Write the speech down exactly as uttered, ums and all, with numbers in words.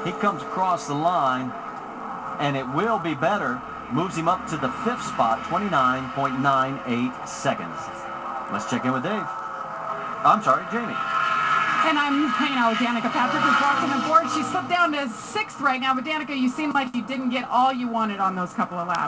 He comes across the line, and it will be better. Moves him up to the fifth spot, twenty-nine point nine eight seconds. Let's check in with Dave. I'm sorry, Jamie. And I'm hanging out with Danica. Patrick is walking aboard. She slipped down to sixth right now. But Danica, you seem like you didn't get all you wanted on those couple of laps.